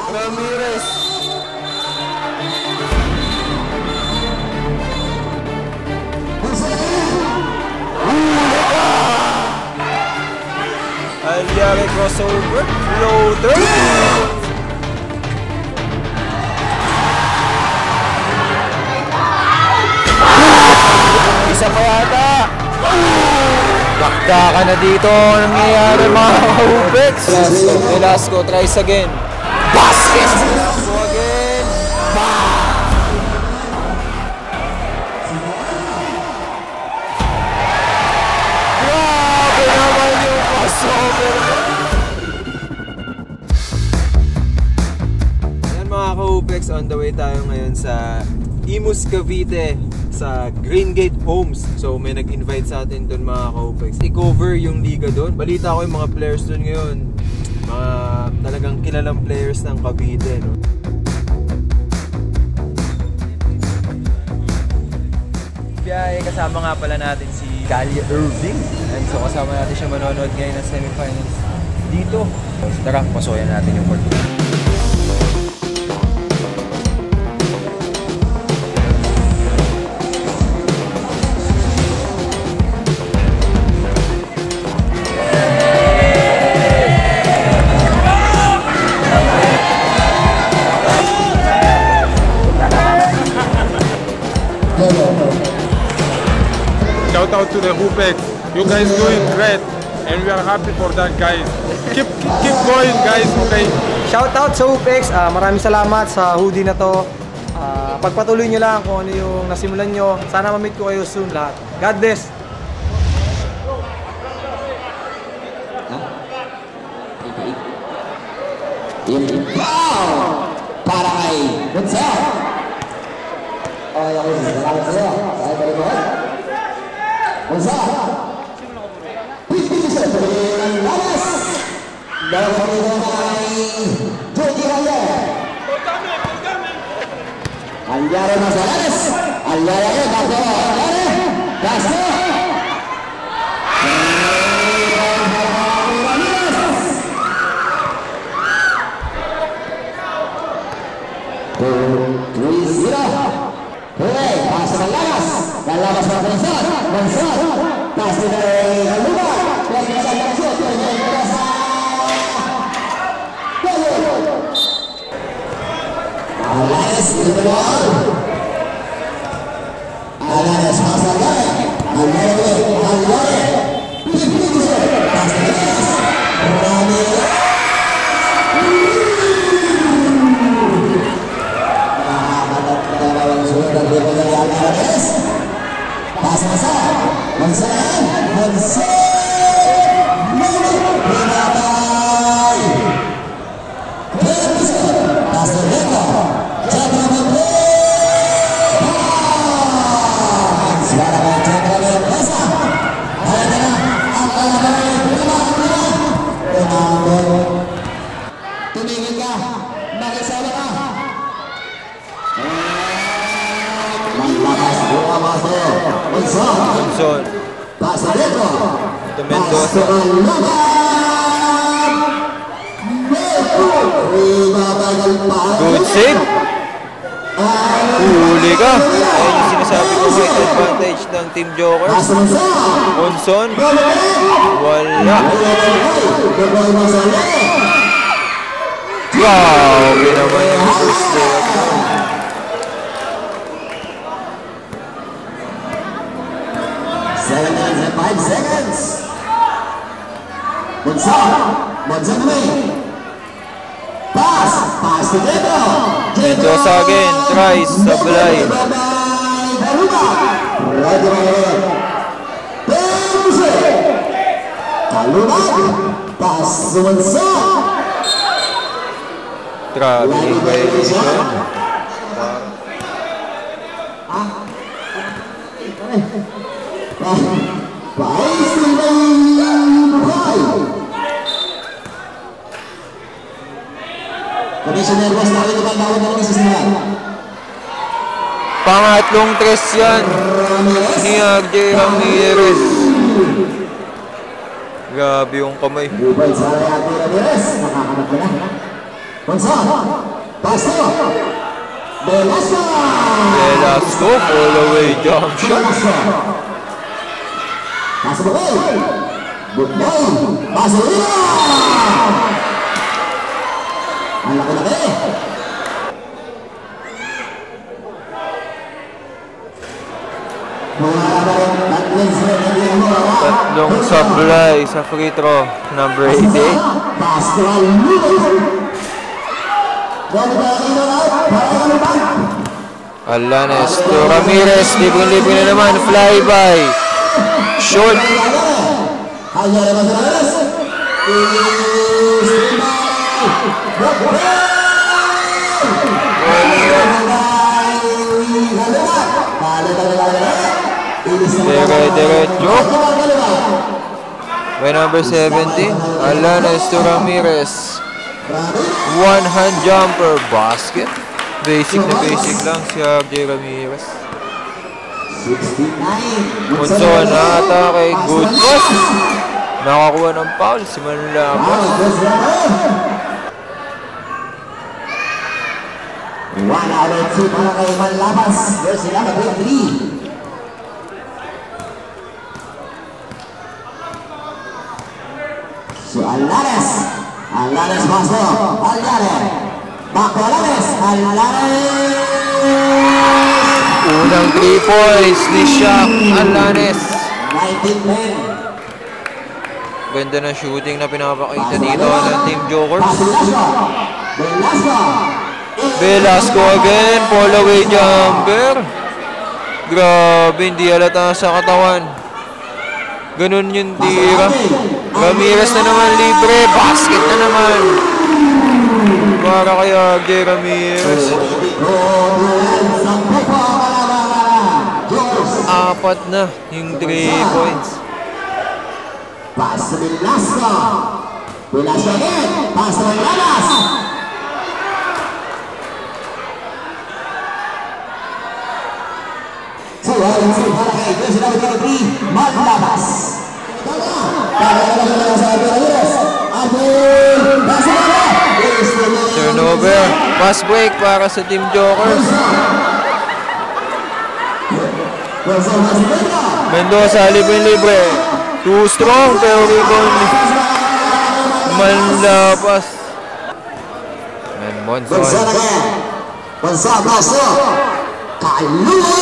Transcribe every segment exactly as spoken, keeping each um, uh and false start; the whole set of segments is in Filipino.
Ramirez. Alyari crossover. Floater. Isa pa yata. Bakda ka na dito. Anong nangyayari mga Hubex? Velasco. Velasco tries again. Basket! Velasco again. Grabe naman yung crossover. Ayan mga Hubex, on the way tayo ngayon sa Imus Cavite sa Green Gate Homes. So may nag-invite sa atin doon mga Kaupex. I-cover yung liga doon. Balita ko yung mga players doon ngayon. Mga talagang kilalang players ng Cavite, no? Biyahe, kasama nga pala natin si Galia Irving. And so kasama natin siya manonood ngayon ng semifinals dito. So tara, pasuyan natin yung court. Shout out to the Hubex. You guys doing great and we are happy for that, guys. Keep keep going, guys, okay? Shout out sa Hubex. Uh, maraming salamat sa hoodie na to. Uh, pagpatuloy nyo lang kung ano yung nasimulan nyo. Sana ma-meet ko kayo soon lahat. God bless! Wow! Para kay Gonzalo. Okay, okay. Salamat sa iyo. Saya balik mo. Gonzalo. Pipisa sa ng Lalas. Dahil sa mga kay Jody Haller. Alyari na sa Lalas. Alyari na sa Lalas. Castro. three zero. Hooray! Pasa ng Lalas. Lalabas ng Gonzal. Gonzal. Pasa ng Haluma. Pwede sa Laksyo. Pwede sa Golo. Alanes. Ito mo. Alanes. Pasa ng Lalas. Alanes. Alanes. Pipito. Pasa ng Lalas. Ramirez. Pasa-pasa, Gonzalo, Gonzalo, Renatay, Pasa Rito, Chandra Mabé, suara ng Chandra Mabesa, ada na ang alamay, Ronaldo, tumingin ka, makisama ka. Johnson. To Mendoza. Good save. Huli ka. Ayan yung sinasabi ko, height advantage ng Team Jokers. Johnson. Wala. Grabe naman yung first day. seven minutes and five seconds. Gonzalo, Gonzalo, pass, pass to Dito. Mendoza again, tries, sablay. Kalunag, pass to Gonzalo. Grabe yung violation. País ng buhay. Commissioner Boss, namin ito bang bawat naman sa sinulan? Pangatlong tres yan ni R J Ramirez. Grabe yung kamay. Bubay sa Ramirez, nakakamag ko na. Monson. Pasto. Velasco. Velasco, all the way jump shot. Paso Bukay. Bukay. Paso Lina. Ang laki-laki. Tatlong sablay sa free throw. Number eighty-eight. Alanes to Ramirez. Libre-libre na naman. Flyby. Short. Dire-diretso. By number seventeen, Alanes to Ramirez. One hand jumper basket. Basic na basic lang si R J Ramirez. Monson na atake. Good pass. Nakakuha ng foul si Manlabas. One out of two para kay Manlabas. There's another big three. So Alanes, Alanes masuk, Alanes, Bako Alanes, Alanes. Unang three points ni Shaq Alanes. nineteen ten. Ganda ng shooting na pinapakita dito ng Team Jokers. Velasco, Velasco. Velasco again, fall away jumper. Grabe, hindi halata sa katawan. Ganun yung tira. Ramirez na naman libre. Basket na naman. Para kay R J Ramirez. Apat na yung three points. Pas Velasco. Velasco again. Pas Velasco. So, alam mo para kay Chris number three, Manlabas. Turnover. Pass break para sa Team Jokers. Mendoza, libre-libre. Too strong, pero rebound ni Manlabas. And Monson. Monson, Monson. Kaluwa!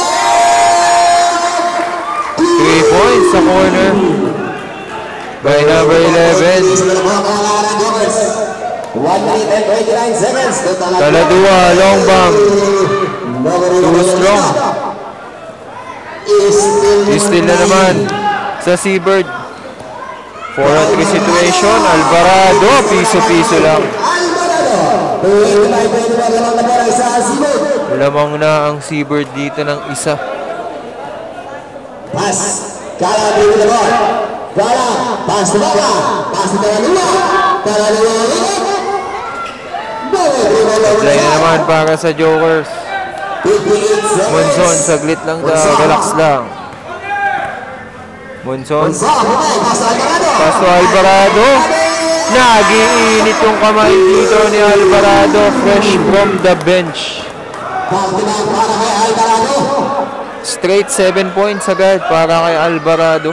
Three points sa corner. By number eleven. Taladua, long bomb. Too strong. Steal na naman sa Seabird. four on three situation. Alvarado, piso-piso lang. Lamang na ang Seabird dito ng isa. Pas, Gala dito na ball. Gala, pass to Gala. Pass to Talalua. Talalua ulit. Play na naman para sa Jokers. Monson, saglit lang daw. Relax lang. Monson. Pass to Alvarado. Nag-iinit yung kamay dito ni Alvarado. Fresh from the bench. Straight seven points agad para kay Alvarado.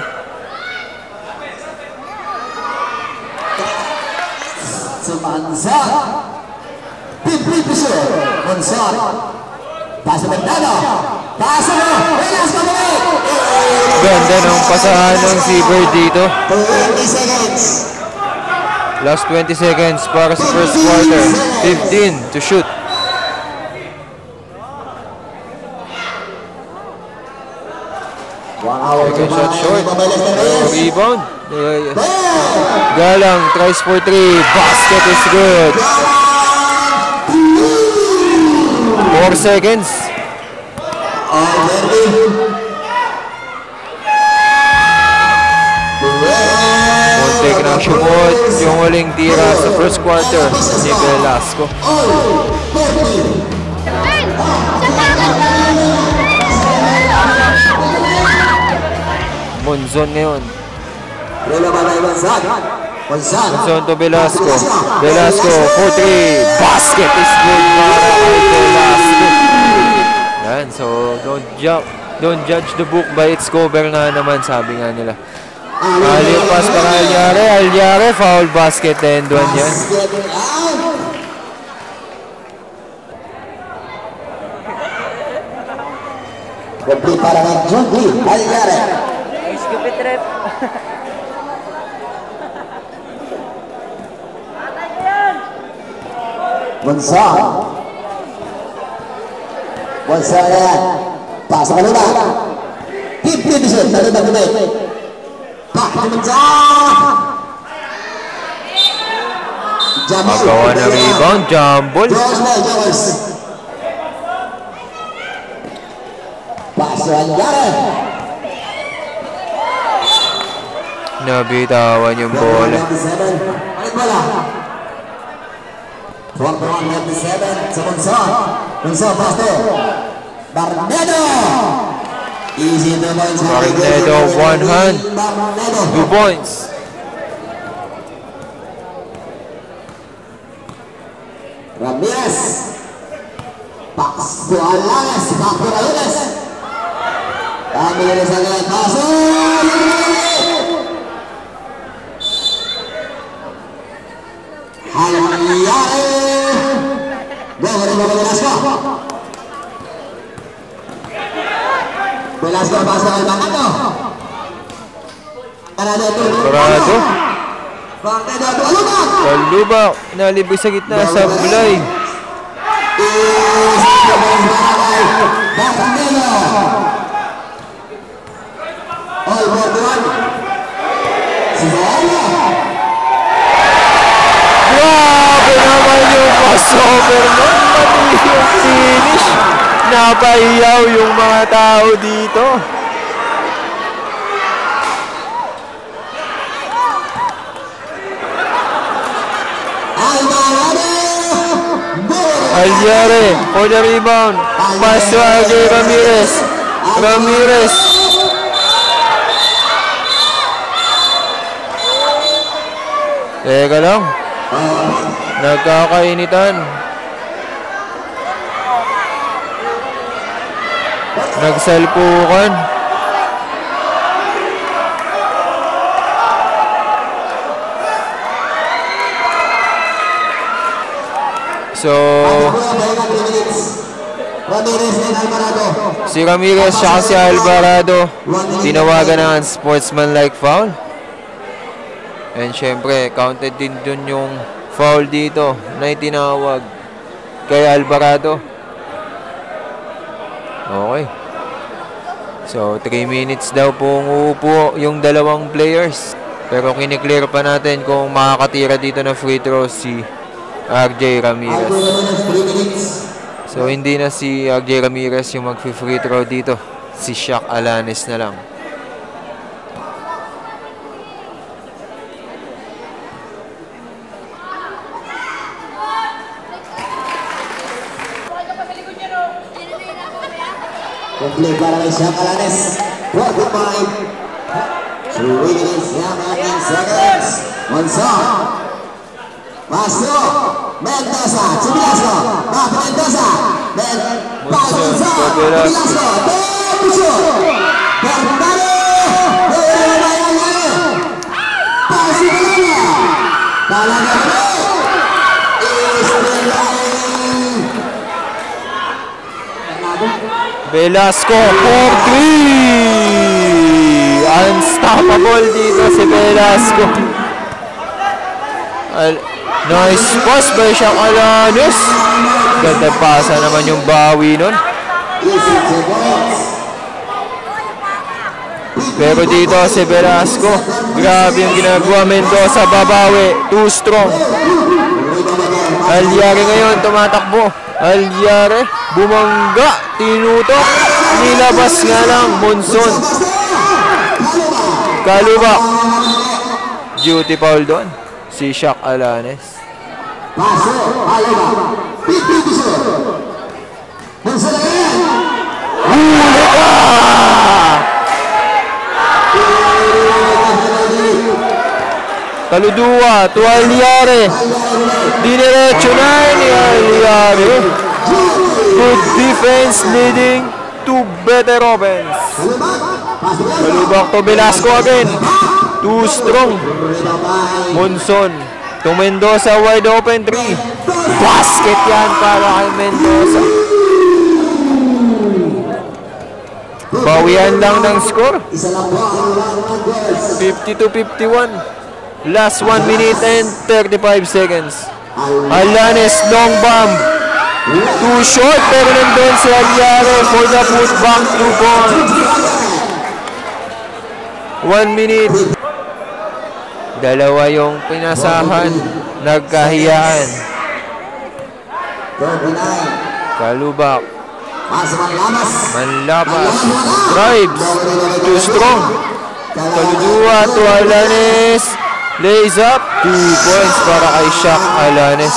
So Monson. Pimpli piso. Monson. Paso Bernardo. Paso mo. Velasco mo. Ganda ng pasahan ng Seabird dito. twenty seconds. Last twenty seconds para sa first quarter. fifteen to shoot. Second shot short. Rebound. Galang tries for three. Basket is good. Four seconds. Muntik ng sumot yung huling tira sa first quarter ni Velasco. Monson ngayon. Bola ba tayo Monson? Monson to Velasco. Velasco for three. Basket is good para kay Velasco. Yan, so don't jump. Don't judge the book by its cover nga naman, sabi nga nila. Alley pass para Alyare. Alyare, foul basket and one yan. Complete para ng Junki Alyare. Stupid rep. Monson. Monson yan. Pasok ka nila. Keep division. Lalo na kumit. Pak ni Monson. Magawa na rebound. Jumble. Paso Alyare. Nabitawan yung bola. Balik bola. twenty-one ninety-seven sa Monson. Monson pasto. Barnedo. Easy two points. Barnedo, one hand. Two points. Ramirez. Pax to Alanes. Back to Alanes. Kami nila sa ngayon. Paso. Alyare. Go, rin mo Velasco. Velasco, paso kay Bangano. Parado ito. Parado. Barnedo, Alubak. Kalubak. Nalibig sa gitna sa bulay. Easy two points para kay Barnedo. All for one. Si Zahara. Grabe naman yung crossover nun. Mali yung finish. Napahiyaw yung mga tao dito. Alyare for the rebound. Pass to R J Ramirez. Ramirez. Teka lang. Nagkakainitan. Nagsalpukan. So, si Ramirez siya si Alvarado tinawagan ng sportsman-like foul. And syempre, counted din dun yung foul dito na itinawag kay Alvarado. Okay. So, three minutes daw pong uupo yung dalawang players. Pero kiniklear pa natin kung makakatira dito na free throw si R J Ramirez. So, hindi na si R J Ramirez yung mag-free throw dito. Si Shaq Alanes na lang. Complete para kay Shaq Alanes. forty-five. Remaining seventeen seconds. Monson. Paso. Mendoza. Si Velasco. Back to Mendoza. Then pass Monson. Velasco. Bencho. Bernardo. Pass si Velasco. Talaga na. Velasco for three! Unstoppable dito si Velasco. Al nice pass by Shaq Alanes. Ganda pasa naman yung bawi nun. Pero dito si Velasco, grabe yung ginagawa. Mendoza babawi, too strong. Alyare ngayon tumatakbo. Alyare bumangga, tinutok, nilabas nga lang. Monson, Kalubak, duty foul doon si Shaq Alanes. Paso, Kalubak, Pipiso, Monson again. Huli ka! Kaludua to Aliare. Diniretso na ni Aliare. Good defense leading to Beterovens. Kalubak to Velasco again. Too strong. Monson to Mendoza, wide open three. Basket yan para kay Mendoza. Bawian lang ng score. fifty-two fifty-one. Last one minute and thirty-five seconds. Alanes long bomb. Too short pero nandun si Aliare for the putback two points. One minute. Dalawa yung pinasahan. Nagkahiyaan. Kalubak. Manlapas. Drives. Too strong. Kaludua to Alanes. Lays up. Two points para kay Shaq Alanes.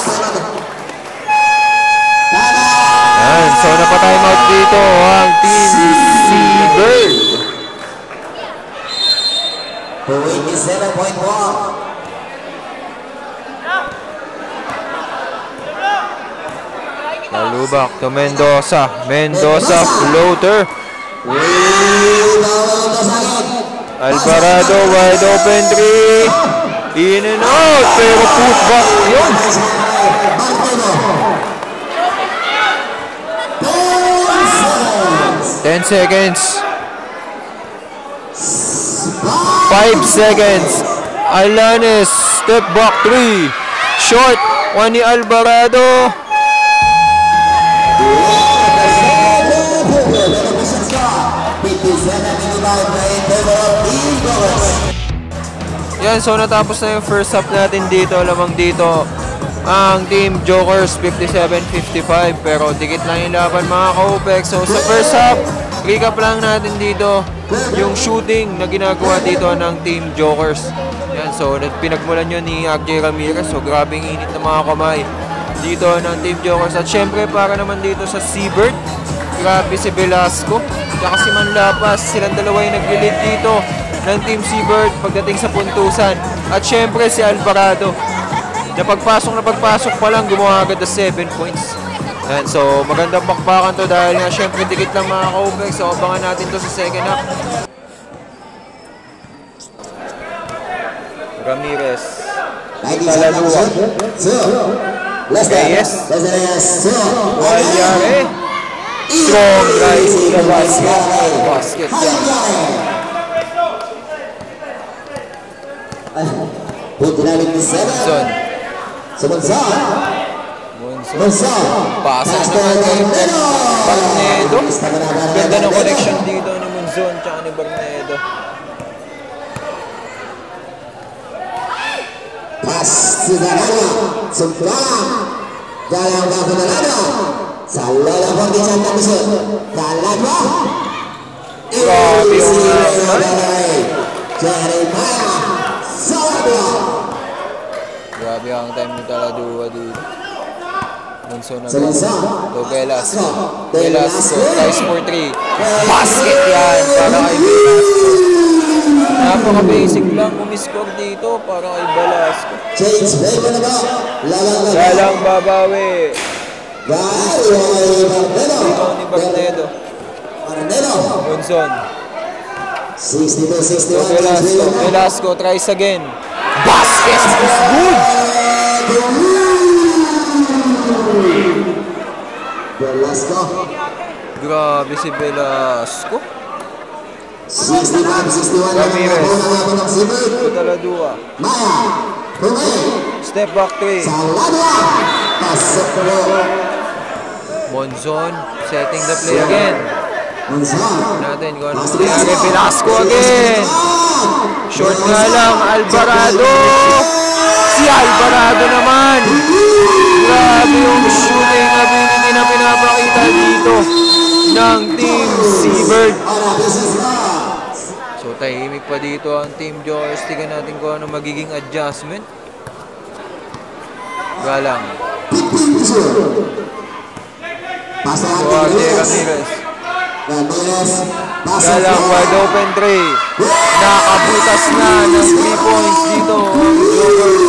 Yan. So napa-time out dito ang Team Seabird. twenty-seven point one. Kalubak to Mendoza. Mendoza floater. Alvarado wide open three. In and out. Pero putback yun. ten seconds. five seconds. Alanes. Step back three. Short. One ni Alvarado. Yan, so natapos na yung first half natin dito. Lamang dito ang Team Jokers fifty-seven fifty-five, pero dikit lang yung laban mga ka-Upex. So sa first half, recap lang natin dito yung shooting na ginagawa dito ng Team Jokers. Yan, so pinagmulan yun ni Akjay Ramirez. So grabing init na mga kamay dito ng Team Jokers. At syempre para naman dito sa Seabird, grabe si Velasco at si Manlapas. Silang dalawa yung nag-lead dito ng Team Seabird pagdating sa puntusan. At syempre si Alvarado na pagpasok na pagpasok pa lang gumawa agad na seven points. And so magandang bakbakan to dahil nga syempre dikit lang mga ka-Upex. So abangan natin to sa second half. Ramirez, Taladua, Reyes, Aliare, strong drive to the basket. Basket yan. Monson. Monson. Pasa naman kay Barnedo. Ganda ng connection dito ni Monson tsaka ni Barnedo. Pass to Dalano. Sumpulang. Dalang gabo Dalano. Sa lola po di Santa Misut. Dalano. Grabe yung Jeremiah. Grabe ang time ni Taladua dito. Monson na to Velasco. Velasco, tries for three. Basket yan para kay Velasco. Napaka-basic lang umiscore dito para kay Velasco. Salang babawi. Dito ni Barnedo. Monson. sixty-two To Velasco. Velasco tries again. Basket is good! Velasco. Grabe si Velasco. sixty-one sixty-one. Ramirez. To Taladua. Maya. Step back three. Taladua. Pasok ko. Monson setting the play again. Monson. Natin kung ano nangyari. Velasco again. Short nga lang. Alvarado. Si Alvarado naman. Grabe yung shooting ability na pinapakita dito ng Team Seabird. So tahimik pa dito ang Team Jokers. Tingnan natin kung ano magiging adjustment. Galang. Pasok So Akjay Ramirez. Ramirez. Galang wide open three. Nakabutas na ng three points dito ang Jokers.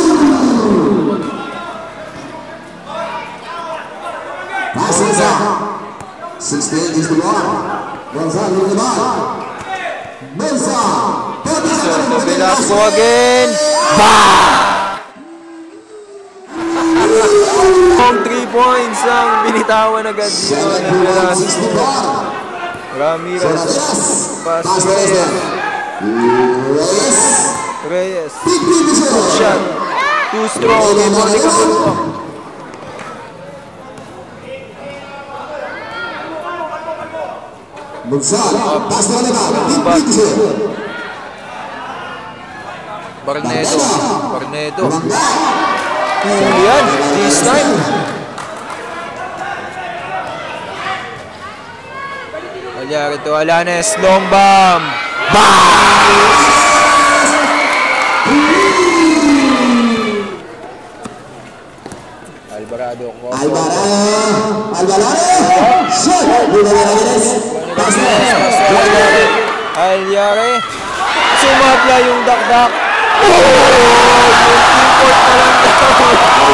Passing sa sixteen is the one. Gonzalo with the ball. Mensa. So, Velasco again. Bang! Ang three points ang binitawan agad dito ng Velasco. Ramirez. Pass to Reyes. Reyes. Good shot. Too strong. Monica Bulto. Barnedo. Barnedo. Julian. This time. Alyari to Alanes. Long bomb. Bang! Alvarado. Alvarado. Alvarado. Alyari. Sumapla yung dakdak. Oh! Import na lang daw.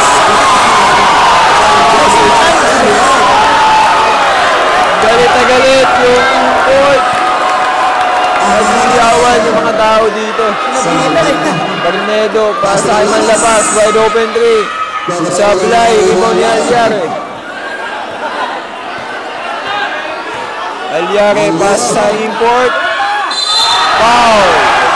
Galit na galit yung import. Nagsiyawan yung mga tao dito. Barnedo, pasahin man labas, wide open three. Supply, rebound ni Alyari. Alyari, pass sa import. Foul.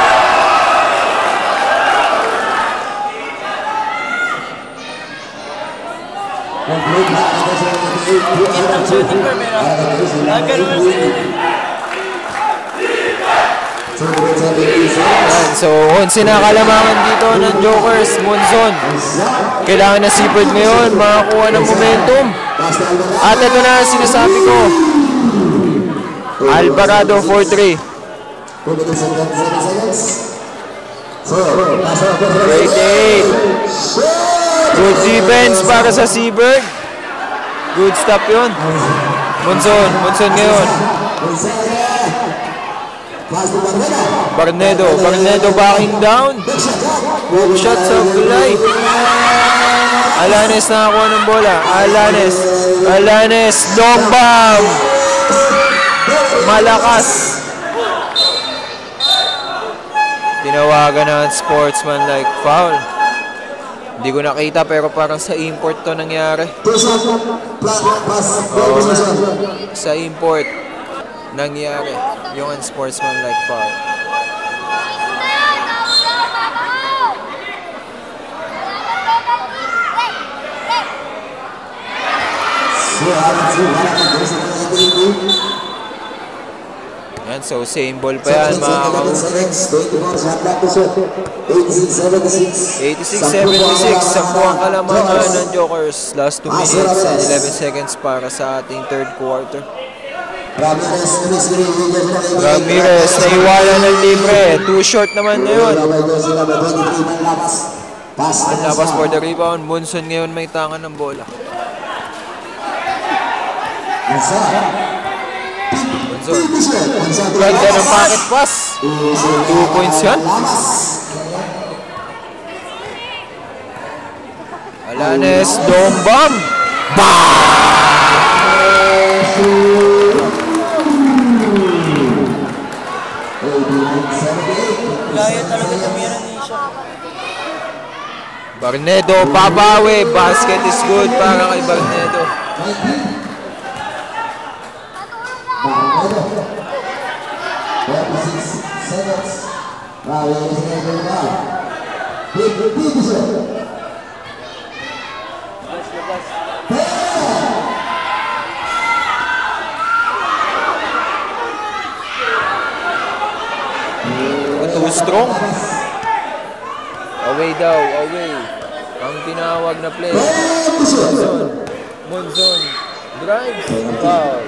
So, onse na kalamangan dito ng Jokers, Monzon. Kailangan na Seabird ngayon, makakuha ng momentum. At ito na ang sinasabi ko. Alvarado for three. Great eight. Good defense para sa Seabird. Good stop yun. Monzon, Monzon ngayon. Barnedo, Barnedo backing down. Good shot sa kulay. Alanes nakakuha ng bola. Alanes, Alanes, long bomb. Malakas. Tinawagan na sportsman-like foul. Hindi ko nakita pero parang sa import to nangyari. Oo, sa import nangyari yung unsportsman-like foul. Yan, so same ball pa yan mga ka-Hooplex. eighty-six seventy-six, sampu ang kalamangan ng Jokers. Last two minutes and eleven seconds para sa ating third quarter. Ramirez, naiwala ng libre. Too short naman na yun. Ang labas for the rebound. Monzon ngayon may tangan ng bola. Monzon. Ganda ng pocket pass. Two points yan. Alanes, dome bomb. Barnedo, babawi. Basket is good para kay Barnedo. Too strong. Away daw, away. Ang tinawag na play. Monzon. Monzon. Drive. Foul.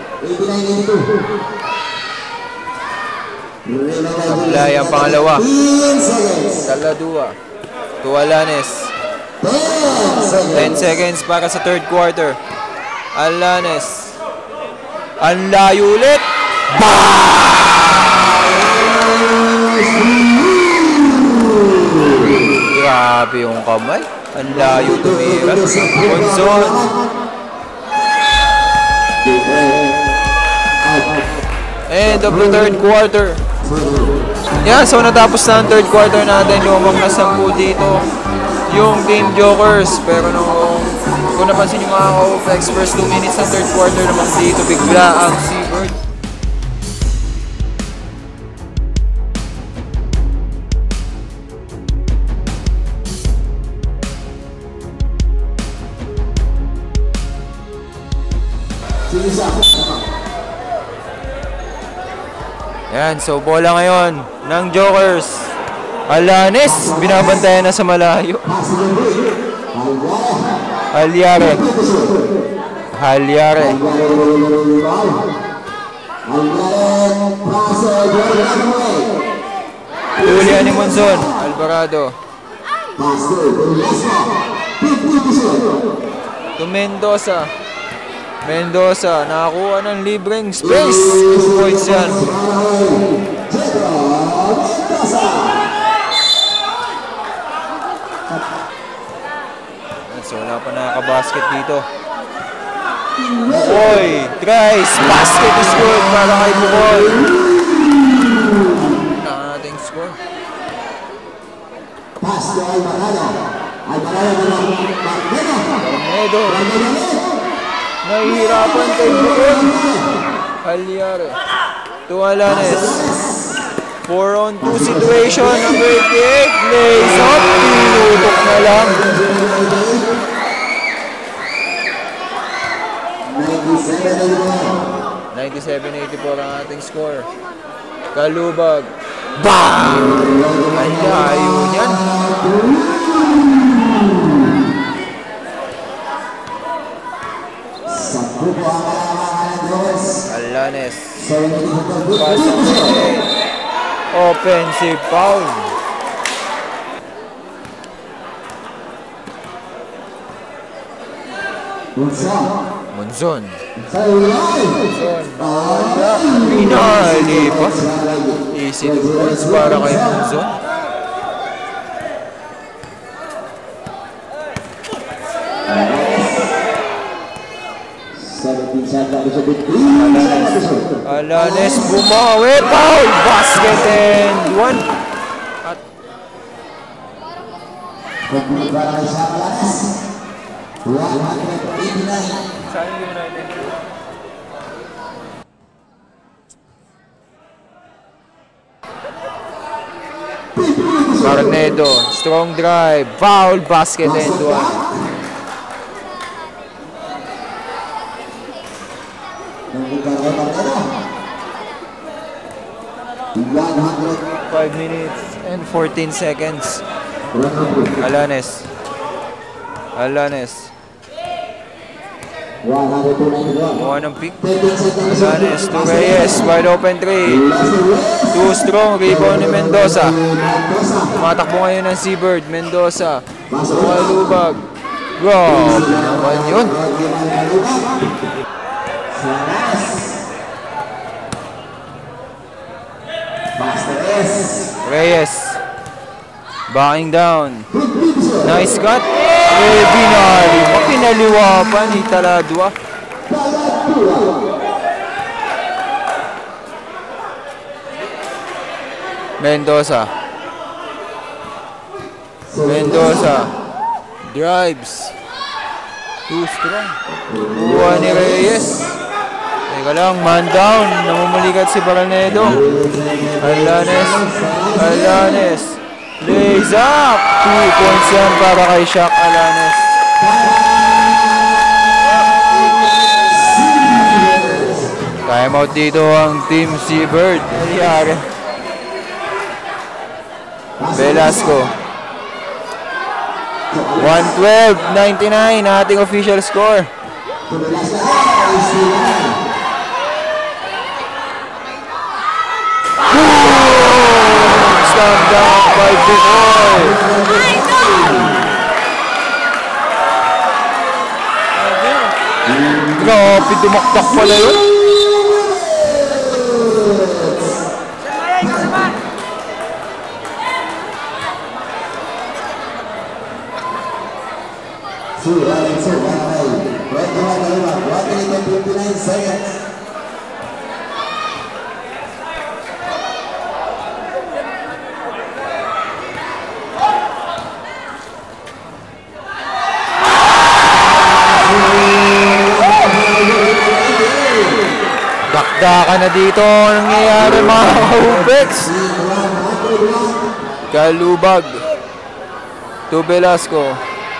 Supply ang pangalawa. Taladua. Tualanes. ten seconds para sa third quarter. Alanes. Ang layo ulit. Grabe yung kamay. Ang layo tumira. Monzon. End of the third quarter. Yan, so natapos na ang third quarter natin. Lumang na sampu dito yung Team Jokers. Pero nung kung napansin yung mga ka-Opex, first two minutes ng third quarter naman dito, bigla ang Seabird. Yan, so bola ngayon ng Jokers. Alanes, binabantayan na sa malayo. Halyare. Halyare. Tulian ni Monzon. Alvarado. To Mendoza. Mendoza, nakakuha ng libreng space. two points yan. So, wala pa nakaka-basket dito. Bukoy, tries, basket is good para kay Bukoy. Ang ating score. Carnedo. Nahihirapan kay Bukoy. Halyare. To Alanes. four on two situation, number eighty-eight. Lays up. Tinutok na lang. ninety-seven eighty-four ang ating score. Kalubag. Bang! Ang layo niyan. Alanes. Pasok. Offensive foul. Monzon. Monzon. Wala. Pinali pa. Easy to points para kay Monzon. Alanes bumawi. Foul. Basket and one. At sayang yung United. Carnedo, strong drive, foul, basket and one. Five minutes and fourteen seconds. Alanes. Alanes. Kuha ng pick. Alanes to Reyes. Wide open three. Too strong. Rebound ni Mendoza. Tumatakbo ngayon ng Seabird. Mendoza. Tumalubag. Wow. Naman yun. Reyes. Backing down. Nice cut. Eh, binali. Pinaliwa pa ni Taladwa. Mendoza. Mendoza. Drives. Too strong. Buwa ni Reyes. Teka lang, man down. Namumulikat si Carnedo. Alanes. Alanes. Lays up. Two points yan para kay Shaq Alanes. Time out dito ang Team Seabird. Halyare. Velasco. one twelve ninety-nine ating official score. Stand down by Bukoy. Grabe, dumaktak pala yun. Dakdakan na dito. Anong nangyayari mga ka-Hupex? Kalubag. To Velasco.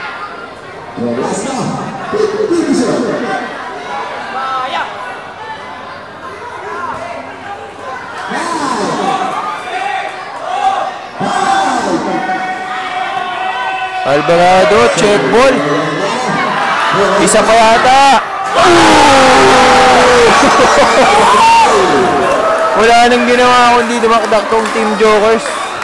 Alvarado, check ball. Isa pa yata. Wala nang ginawa kundi dumakdak tong Team Jokers.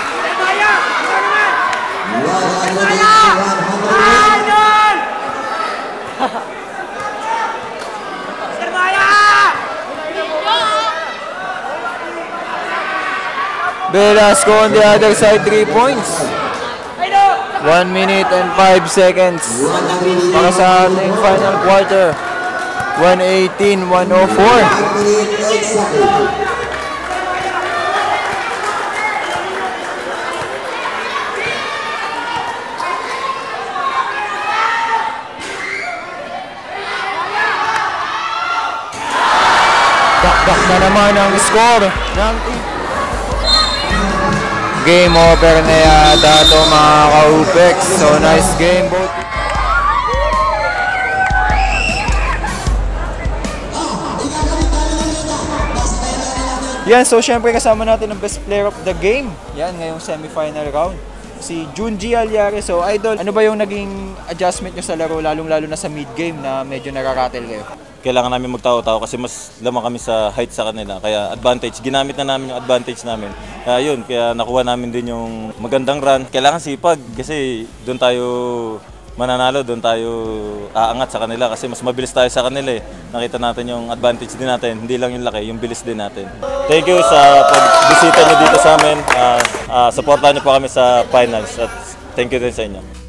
Velasco on the other side, three points. one minute and five seconds para sa ating final quarter. one eighteen one oh four. Dakdak na naman ang score ng game over na yata ito mga ka-Hupex. So nice game both. Yan, so syempre kasama natin ang best player of the game. Yan, ngayong semifinal round. Si Junji Alyare. So idol, ano ba yung naging adjustment nyo sa laro, lalong-lalo na sa mid-game na medyo nararatel kayo? Kailangan namin magtao-tao kasi mas lamang kami sa height sa kanila. Kaya advantage, ginamit na namin yung advantage namin. Kaya yun, kaya nakuha namin din yung magandang run. Kailangan sipag kasi doon tayo mananalo, doon tayo aangat sa kanila kasi mas mabilis tayo sa kanila eh. Nakita natin yung advantage din natin, hindi lang yung laki, yung bilis din natin. Thank you sa pagbisita nyo dito sa amin. Uh, uh, supportahan nyo po kami sa finals at thank you din sa inyo.